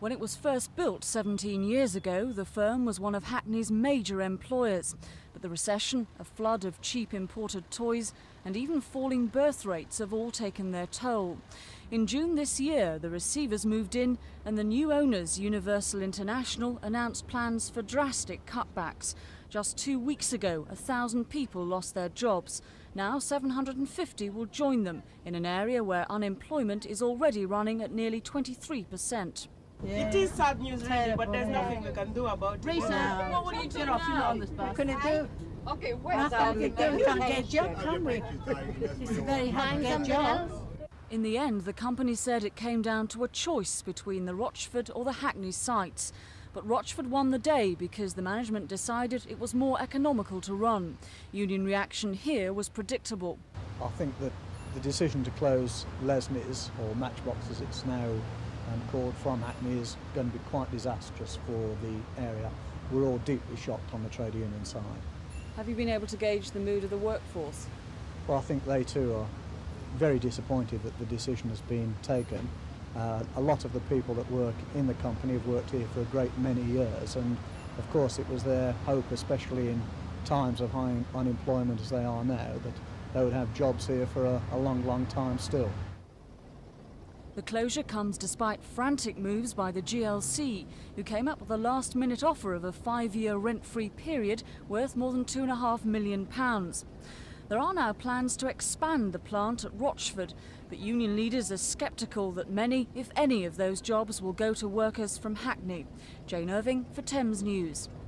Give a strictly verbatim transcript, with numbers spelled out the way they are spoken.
When it was first built seventeen years ago, the firm was one of Hackney's major employers. But the recession, a flood of cheap imported toys and even falling birth rates have all taken their toll. In June this year, the receivers moved in and the new owners, Universal International, announced plans for drastic cutbacks. Just two weeks ago, a thousand people lost their jobs. Now seven hundred fifty will join them in an area where unemployment is already running at nearly twenty-three percent. Yeah. It is sad news, really, but there's nothing we can do about it. No. What will you do Get off now? on this bus. What can it do? Okay, where's Nothing we um, can do. We can't get a job, can we? It's very hard to get a job. In the end, the company said it came down to a choice between the Rochford or the Hackney sites. But Rochford won the day because the management decided it was more economical to run. Union reaction here was predictable. I think that the decision to close Lesnies, or Matchbox as it's now um, called, from Hackney is going to be quite disastrous for the area. We're all deeply shocked on the trade union side. Have you been able to gauge the mood of the workforce? Well, I think they too are very disappointed that the decision has been taken. Uh, a lot of the people that work in the company have worked here for a great many years, and of course it was their hope, especially in times of high unemployment as they are now, that they would have jobs here for a, a long, long time still. The closure comes despite frantic moves by the G L C, who came up with a last-minute offer of a five-year rent-free period worth more than two and a half million pounds. There are now plans to expand the plant at Rochford, but union leaders are sceptical that many, if any, of those jobs will go to workers from Hackney. Jane Irving for Thames News.